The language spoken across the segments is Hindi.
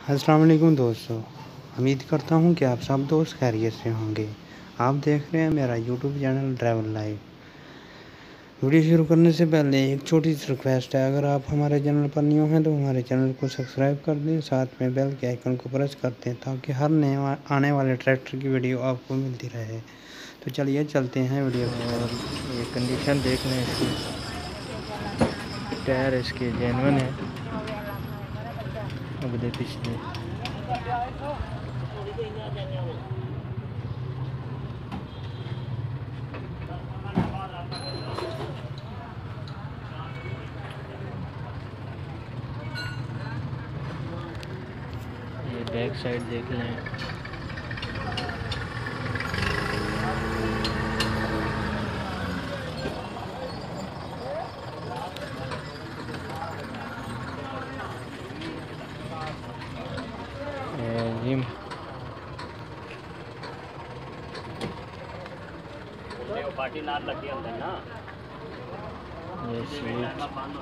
अस्सलाम वालेकुम दोस्तों, उम्मीद करता हूँ कि आप सब दोस्त खैरियत से होंगे। आप देख रहे हैं मेरा YouTube channel travel live. Video शुरू करने से पहले एक छोटी सी रिक्वेस्ट है, अगर आप हमारे चैनल पर न्यू हैं तो हमारे चैनल को सब्सक्राइब कर दें, साथ में बेल के आइकन को प्रेस कर दें ताकि हर नए आने वाले ट्रैक्टर की वीडियो आपको मिलती रहे। तो चलिए चलते हैं वीडियो की और तरफ। ये कंडीशन देख लें इसकी, टायर इसके जेन्युइन है, अगले पिछले। ये बैक साइड देख लें, रिम पार्टी नाल लगी अंदर ना, ये सीट,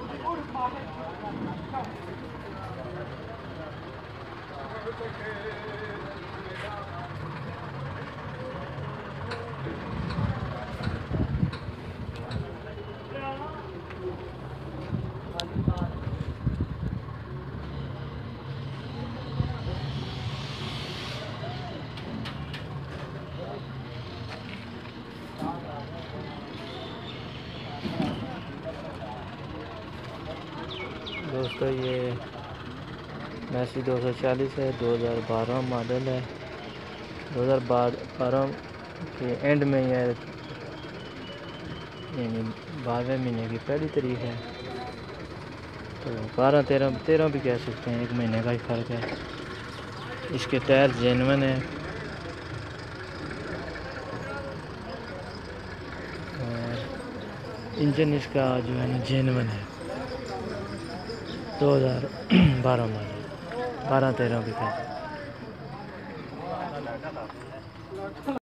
दोस्तों ये मैसी 240 है, 2012 मॉडल है। 2012 के एंड में है, यानी 12वें महीने की पहली तारीख है, तो 12-13 भी कह सकते हैं, 1 महीने का ही फ़र्क है। इसके टायर जेन्युइन है और इंजन इसका जो है ना जेन्युइन है। 2012 मॉडल, 12-13 भी कह सकते हैं।